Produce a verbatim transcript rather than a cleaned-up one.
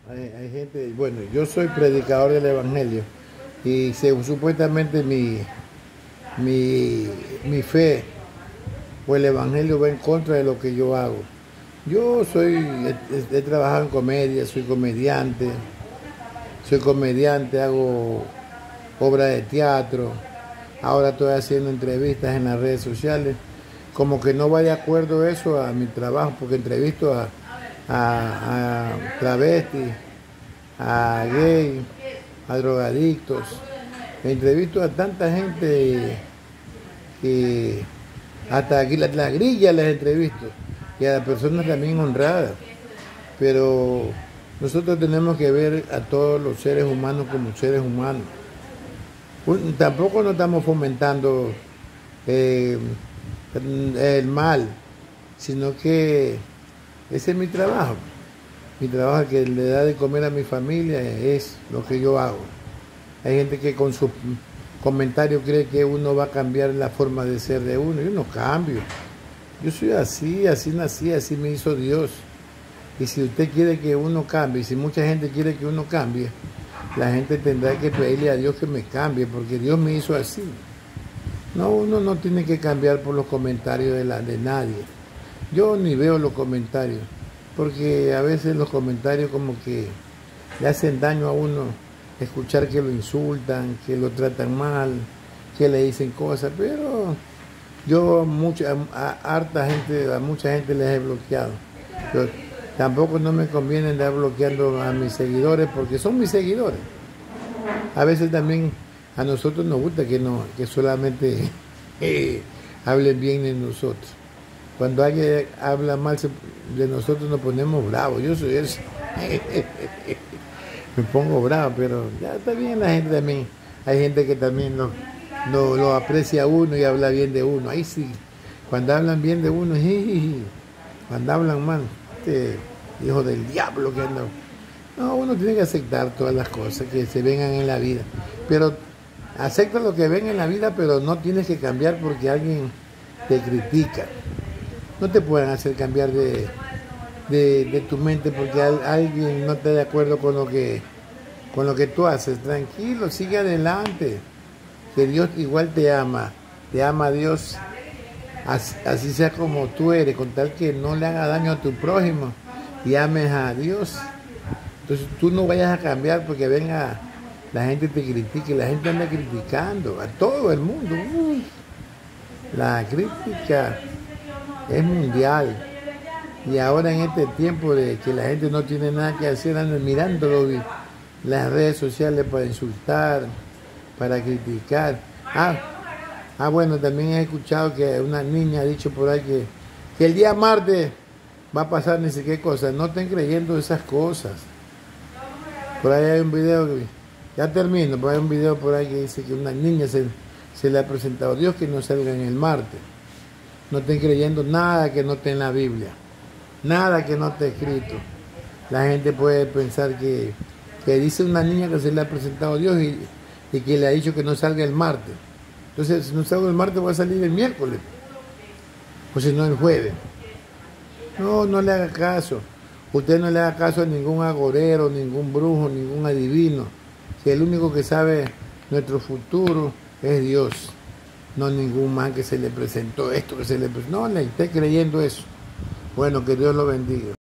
Hay, hay gente, bueno, yo soy predicador del Evangelio y según supuestamente mi, mi, mi fe o el Evangelio va en contra de lo que yo hago. Yo soy, he, he trabajado en comedia, soy comediante, soy comediante, hago obra de teatro, ahora estoy haciendo entrevistas en las redes sociales. Como que no va de acuerdo eso a mi trabajo, porque entrevisto a, a, a travestis, a gay, a drogadictos. Entrevisto a tanta gente que hasta aquí la, la grilla les entrevisto y a las personas también honradas. Pero nosotros tenemos que ver a todos los seres humanos como seres humanos. Tampoco nos estamos fomentando eh, el mal, sino que ese es mi trabajo. Mi trabajo que le da de comer a mi familia es lo que yo hago. Hay gente que con sus comentarios cree que uno va a cambiar la forma de ser de uno. Yo no cambio. Yo soy así, así nací, así me hizo Dios. Y si usted quiere que uno cambie, si mucha gente quiere que uno cambie, la gente tendrá que pedirle a Dios que me cambie, porque Dios me hizo así. No, uno no tiene que cambiar por los comentarios de, la, de nadie. Yo ni veo los comentarios, porque a veces los comentarios como que le hacen daño a uno, escuchar que lo insultan, que lo tratan mal, que le dicen cosas, pero yo mucha, a, a harta gente, a mucha gente les he bloqueado. Yo, tampoco no me conviene andar bloqueando a mis seguidores, porque son mis seguidores. A veces también a nosotros nos gusta que, no, que solamente eh, hablen bien de nosotros. Cuando alguien habla mal de nosotros nos ponemos bravos. Yo soy eso. Me pongo bravo, pero ya está bien la gente también. Hay gente que también lo, lo, lo aprecia a uno y habla bien de uno. Ahí sí, cuando hablan bien de uno, jiji. Cuando hablan mal, este hijo del diablo que anda. No, uno tiene que aceptar todas las cosas que se vengan en la vida. Pero acepta lo que venga en la vida, pero no tienes que cambiar porque alguien te critica. No te pueden hacer cambiar de, de, de tu mente porque al, alguien no está de acuerdo con lo que con lo que tú haces. Tranquilo, sigue adelante. Que Dios igual te ama. Te ama Dios. Así, así sea como tú eres, con tal que no le haga daño a tu prójimo y ames a Dios. Entonces tú no vayas a cambiar porque venga la gente te critique. La gente anda criticando a todo el mundo. Uy, la crítica es mundial. Y ahora en este tiempo de que la gente no tiene nada que hacer, andan mirándolo las redes sociales para insultar, para criticar. Ah, ah, bueno, también he escuchado que una niña ha dicho por ahí que, que el día martes va a pasar ni sé qué cosa. No estén creyendo esas cosas. Por ahí hay un video, que, ya termino, pero hay un video por ahí que dice que una niña se, se le ha presentado a Dios que no salga en el martes. No estén creyendo nada que no esté en la Biblia, nada que no esté escrito. La gente puede pensar que, que dice una niña que se le ha presentado a Dios y, y que le ha dicho que no salga el martes. Entonces, si no salgo el martes, va a salir el miércoles, o si no el jueves. No, no le haga caso. Usted no le haga caso a ningún agorero, ningún brujo, ningún adivino. Si el único que sabe nuestro futuro es Dios. No ningún man que se le presentó esto, que se le presentó. No, le esté creyendo eso. Bueno, que Dios lo bendiga.